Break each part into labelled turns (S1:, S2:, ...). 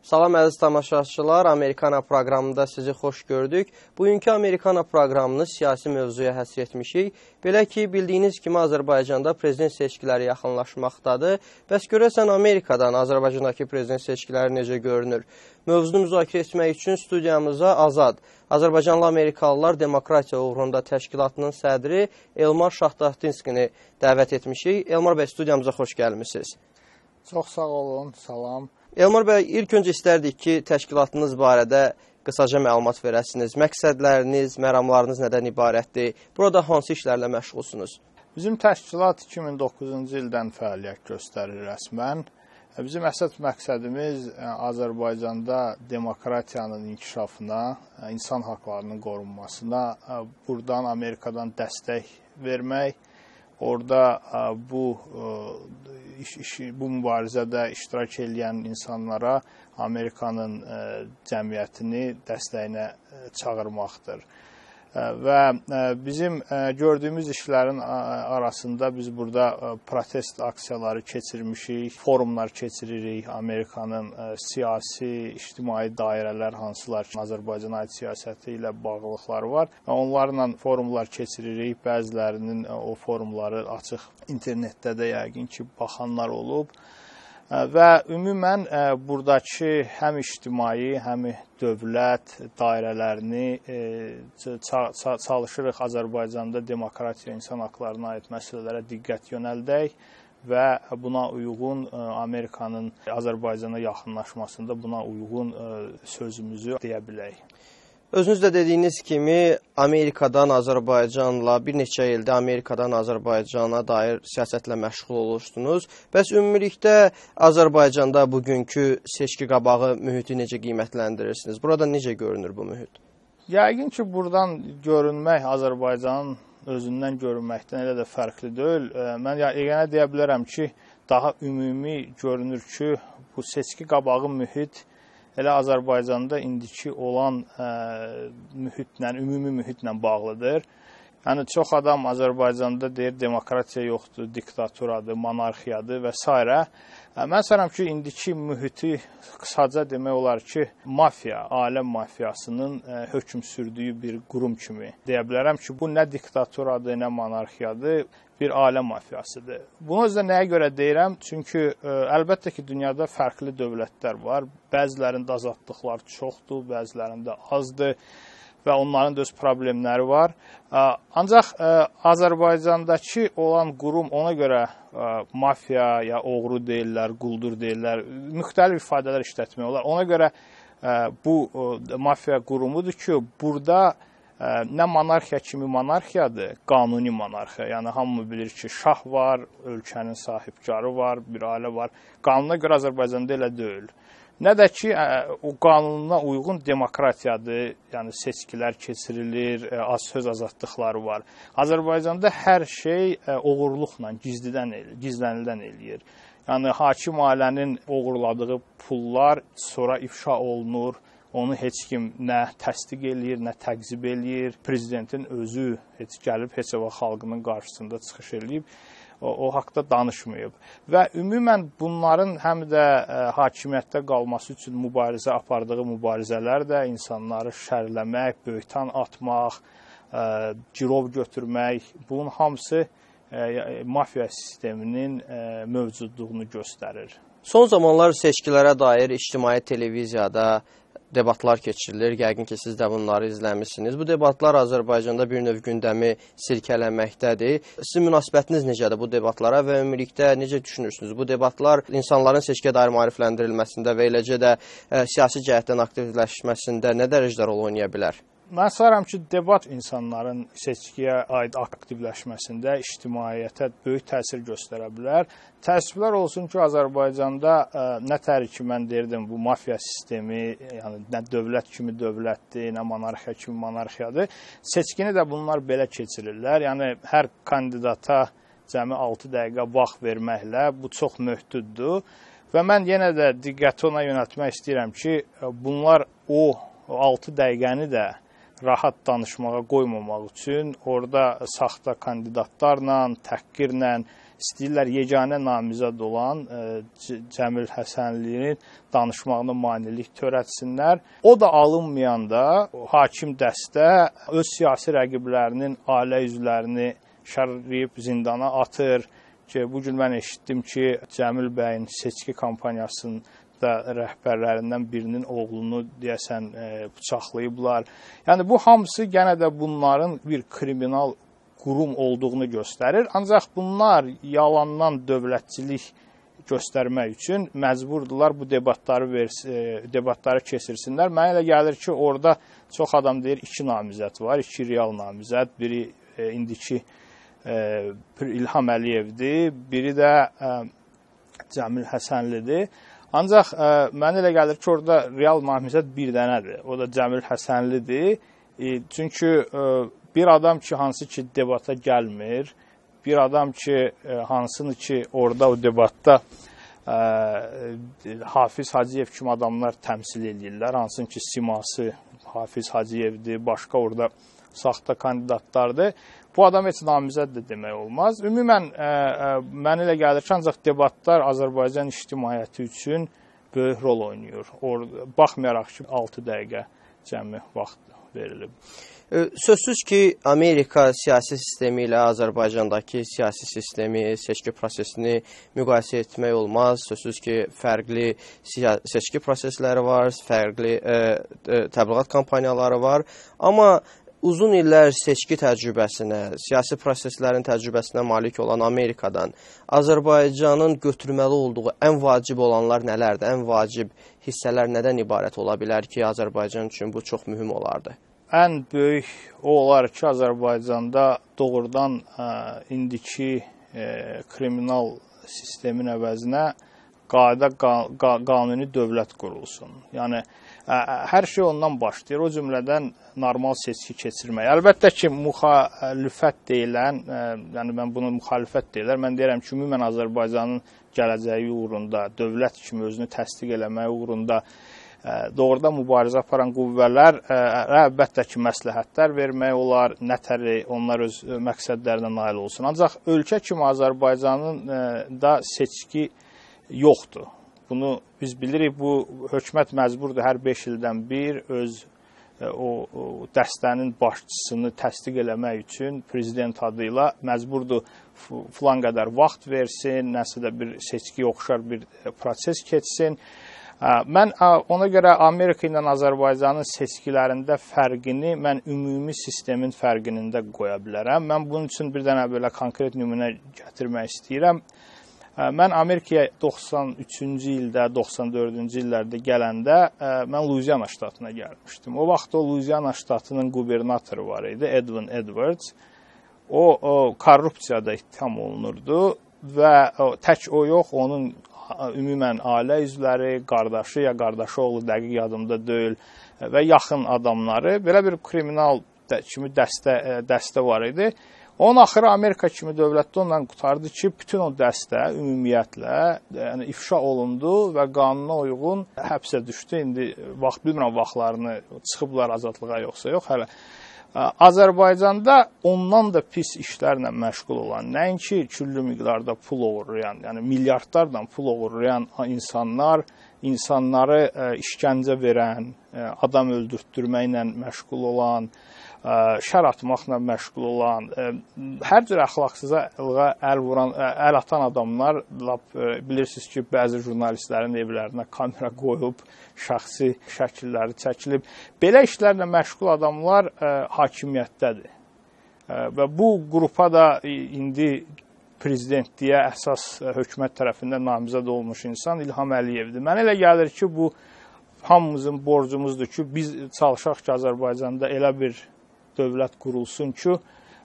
S1: Salam əziz tamaşaçılar, Amerikana proqramında sizi xoş gördük. Bugünkü Amerikana proqramını siyasi mövzuya həsr etmişik. Belə ki, bildiyiniz kimi Azərbaycanda prezident seçkiləri yaxınlaşmaqdadır. Bəs görəsən Amerikadan Azərbaycandakı prezident seçkiləri necə görünür? Mövzunu müzakirə etmək üçün studiyamıza Azad, Azərbaycanlı Amerikalılar Demokratiya Uğrunda Təşkilatının sədri Elmar Şahtaxtinskini dəvət etmişik. Elmar bəy, studiyamıza xoş gəlmişsiniz.
S2: Çox sağ olun, salam.
S1: Elmar bəy, ilk öncə istərdik ki, təşkilatınız barədə qısaca məlumat verəsiniz. Məqsədləriniz, məramlarınız nədən ibarətdir? Burada hansı işlərlə məşğulsunuz?
S2: Bizim təşkilat 2009-cu ildən fəaliyyət göstərir rəsmən. Bizim əsas məqsədimiz Azərbaycanda demokratiyanın inkişafına, insan haqlarının qorunmasına, buradan Amerikadan dəstək vermək, orada bu mübarizədə iştirak edən insanlara Amerikanın cəmiyyətini dəstəyinə çağırmaqdır. Və bizim gördüyümüz işlərin arasında biz burada protest aksiyaları keçirmişik, forumlar keçiririk. Amerikanın siyasi, ictimai dairələr hansılar ki, Azərbaycana aid siyasəti ilə bağlılıqları var. Onlarla forumlar keçiririk. Bəzilərinin o forumları açıq internetdə də yəqin ki, baxanlar olub. Və ümumən buradakı həm ictimai, həm dövlət dairələrini çalışırıq Azərbaycanda demokratiya, insan haqlarına aid məsələlərə diqqət yönəldək və buna uyğun Amerikanın Azərbaycana yaxınlaşmasında buna uyğun sözümüzü deyə bilək.
S1: Özünüz də dediyiniz kimi, Amerikadan Azərbaycanla, bir neçə ildə Amerikadan Azərbaycana dair siyasətlə məşğul olursunuz. Bəs ümumilikdə Azərbaycanda bugünkü seçki qabağı mühiti necə qiymətləndirirsiniz? Burada necə görünür bu mühit?
S2: Yəqin ki, buradan görünmək Azərbaycanın özündən görünməkdən elə də fərqli deyil. Mən yeganə deyə bilərəm ki, daha ümumi görünür ki, bu seçki qabağı mühit elə Azərbaycanda indiki olan mühitlə, ümumi mühitlə bağlıdır. Yəni, çox adam Azərbaycanda deyir, demokratiya yoxdur, diktaturadır, monarxiyadır və s. Mən sanıram ki, indiki mühiti qısaca demək olar ki, mafiya, aləm mafiyasının hökm sürdüyü bir qurum kimi deyə bilərəm ki, bu nə diktaturadır, nə monarxiyadır, bir aləm mafiyasıdır. Bunu özdə nəyə görə deyirəm? Çünki əlbəttə ki, dünyada fərqli dövlətlər var. Bəzilərində azadlıqlar çoxdur, bəzilərində azdır və onların da öz problemləri var. Ancaq Azərbaycandakı olan qurum ona görə mafiya ya oğru deyirlər, quldur deyirlər, müxtəlif ifadələr işlətmək olar. Ona görə bu mafiya qurumudur ki, burada nə monarxiya kimi monarxiyadır, qanuni monarxiya. Yəni, hamı bilir ki, şah var, ölkənin sahibkarı var, bir ailə var. Qanuna görə Azərbaycanda elə deyil. Nə də ki, o qanununa uyğun demokratiyadır, yəni seçkilər keçirilir, söz azadlıqları var. Azərbaycanda hər şey oğurluqla, gizlənildən eləyir. Yəni, hakim ailənin oğurladığı pullar sonra ifşa olunur. Onu heç kim nə təsdiq eləyir, nə təqzib eləyir. Prezidentin özü gəlib heç vaxt xalqının qarşısında çıxış eləyib, o haqda danışmayıb. Və ümumən bunların həm də hakimiyyətdə qalması üçün mübarizə apardığı mübarizələr də insanları şərləmək, böhtan atmaq, girov götürmək, bunun hamısı mafiya sisteminin mövcudluğunu göstərir.
S1: Son zamanlar seçkilərə dair ictimai televiziyada debatlar keçirilir. Yəqin ki, siz də bunları izləmişsiniz. Bu debatlar Azərbaycanda bir növ gündəmi silkələməkdədir. Sizin münasibətiniz necədir bu debatlara və ümumilikdə necə düşünürsünüz? Bu debatlar insanların seçkiyə dair maarifləndirilməsində və eləcə də siyasi cəhətdən aktivləşməsində nə dərəcədə rol oynaya bilər?
S2: Mən sanıram ki, debat insanların seçkiyə aid aktivləşməsində ictimaiyyətə böyük təsir göstərə bilər. Təəssüflər olsun ki, Azərbaycanda nətər ki, mən deyirdim, bu mafiya sistemi, yəni nə dövlət kimi dövlətdir, nə monarxiya kimi monarxiyadır. Seçkini də bunlar belə keçirirlər. Yəni, hər kandidata cəmi 6 dəqiqə vaxt verməklə bu çox möhduddur. Və mən yenə də diqqəti ona yönəltmək istəyirəm ki, bunlar o 6 dəqiqəni də rahat danışmağa qoymamaq üçün orada saxta kandidatlarla, təhqirlə, istəyirlər yeganə namizəd olan Cəmil Həsənlinin danışmağına manilik törətsinlər. O da alınmayanda hakim dəstə öz siyasi rəqiblərinin ailə üzvlərini şərləyib zindana atır ki, bu gün mən eşitdim ki, Cəmil bəyin seçki kampaniyasında rəhbərlərindən birinin oğlunu deyəsən bıçaqlayıblar. Yəni bu hamısı yenə də bunların bir kriminal qurum olduğunu göstərir. Ancaq bunlar yalandan dövlətçilik göstərmək üçün məcburdular bu debatları keçirsinlər. Mənə elə gəlir ki, orada çox adam deyir, 2 namizəd var, 2 real namizəd. Biri indiki İlham Əliyevdir, biri də Cəmil Həsənlidir. Ancaq mənə elə gəlir ki, orada real namizəd bir dənədir. O da Cəmil Həsənlidir. Çünki bir adam ki, hansı ki debata gəlmir, bir adam ki, hansını ki orada o debatda Hafiz Hacıyev kimi adamlar təmsil edirlər, hansını ki siması Hafiz Hacıyevdir, başqa orada saxta kandidatlardır. Bu adam heç namizəd də demək olmaz. Ümumən, mənə elə gəlir ki, ancaq debatlar Azərbaycan ictimaiyyəti üçün böyük rol oynayır. Baxmayaraq ki, 6 dəqiqə cəmi vaxt verilib.
S1: Sözsüz ki, Amerika siyasi sistemi ilə Azərbaycandakı siyasi sistemi, seçki prosesini müqayisə etmək olmaz. Sözsüz ki, fərqli seçki prosesləri var, fərqli təbliğat kampaniyaları var. Amma uzun illər seçki təcrübəsinə, siyasi proseslərin təcrübəsinə malik olan Amerikadan Azərbaycanın götürməli olduğu ən vacib olanlar nələrdir? Ən vacib hissələr nədən ibarət ola bilər ki, Azərbaycan üçün bu çox mühüm olardı?
S2: Ən böyük o olar ki, Azərbaycanda doğrudan indiki kriminal sistemin əvəzinə qanuni dövlət qurulsun. Yəni, hər şey ondan başlayır, o cümlədən normal seçki keçirmək. Əlbəttə ki, müxalifət deyilən, yəni mən bunu müxalifət deyilər, mən deyirəm ki, ümumən Azərbaycanın gələcəyi uğrunda, dövlət kimi özünü təsdiq eləmək uğrunda doğrudan mübarizə aparan qüvvələr əlbəttə ki, məsləhətlər vermək olar, nətəri onlar öz məqsədlərinə nail olsun. Ancaq ölkə kimi Azərbaycanın da seçki yoxdur. Bunu biz bilirik, bu hökumət məcburdur hər 5 ildən bir öz o dəstənin başçısını təsdiq eləmək üçün prezident adı ilə məcburdur filan qədər vaxt versin, nəsə də bir seçkiyə oxşar bir proses keçsin. Mən ona görə Amerika ilə Azərbaycanın seçkilərində fərqini mən ümumi sistemin fərqinin də qoya bilərəm. Mən bunun üçün bir dənə belə konkret nümunə gətirmək istəyirəm. Mən Amerikaya 93-cü ildə, 94-cü illərdə gələndə mən Louisiana ştatına gəlmişdim. O vaxt o Louisiana ştatının qubernatoru var idi, Edwin Edwards. O korrupsiyada ittiham olunurdu və tək o yox, onun ümumən ailə üzvləri, qardaşı ya qardaşı oğlu dəqiq yadımda deyil və yaxın adamları, belə bir kriminal kimi dəstə var idi. Onun axırı Amerika kimi dövlətdə ondan qutardı ki, bütün o dəstə ümumiyyətlə yəni, ifşa olundu və qanuna uyğun həbsə düşdü. İndi bilmirəm vaxtlarını çıxıblar azadlığa yoxsa yox hələ. Azərbaycanda ondan da pis işlərlə məşğul olan, nəinki küllü miqdarda pul oğurlayan, yəni milyardlarla pul oğurlayan insanları işgəncə verən, adam öldürtdürməklə məşğul olan, şər atmaqla məşğul olan, hər cür əxlaqsızlığa əl atan adamlar, bilirsiniz ki, bəzi jurnalistlərin evlərinə kamera qoyub, şəxsi şəkilləri çəkilib. Belə işlərlə məşğul adamlar hakimiyyətdədir. Və bu qrupa da indi prezidentliyə əsas hökumət tərəfindən namizəd olmuş insan İlham Əliyevdir. Mənə elə gəlir ki, bu hamımızın borcumuzdur ki, biz çalışaq ki, Azərbaycanda elə bir dövlət qurulsun ki,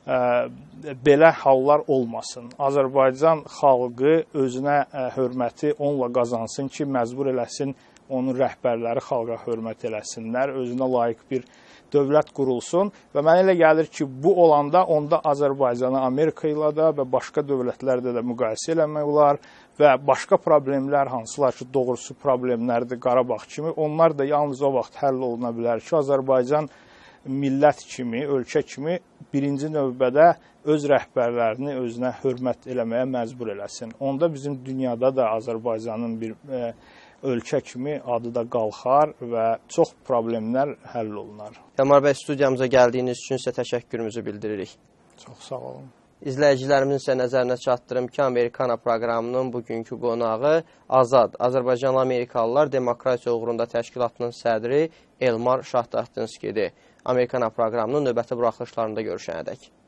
S2: belə hallar olmasın. Azərbaycan xalqı özünə hörməti onunla qazansın ki, məcbur eləsin, onun rəhbərləri xalqa hörmət eləsinlər, özünə layiq bir dövlət qurulsun və mənə elə gəlir ki, bu olanda onda Azərbaycanı Amerika ilə də və başqa dövlətlərdə də müqayisə eləmək olar və başqa problemlər, hansılar ki, doğrusu problemlərdir, Qarabağ kimi, onlar da yalnız o vaxt həll oluna bilər ki, Azərbaycan millət kimi, ölkə kimi birinci növbədə öz rəhbərlərini özünə hörmət eləməyə məcbur eləsin. Onda bizim dünyada da Azərbaycanın bir ölkə kimi adı da qalxar və çox problemlər həll olunar.
S1: Elmar bəy, studiyamıza gəldiyiniz üçün sizə təşəkkürümüzü bildiririk.
S2: Çox sağ olun.
S1: İzləyicilərimizin isə nəzərinə çatdırım ki, Amerikana proqramının bugünkü qonağı Azad, Azərbaycanlı Amerikalılar Demokratiya uğrunda təşkilatının sədri Elmar Şahtaxtinskidir. Amerikana proqramının növbəti buraxılışlarında görüşənədək.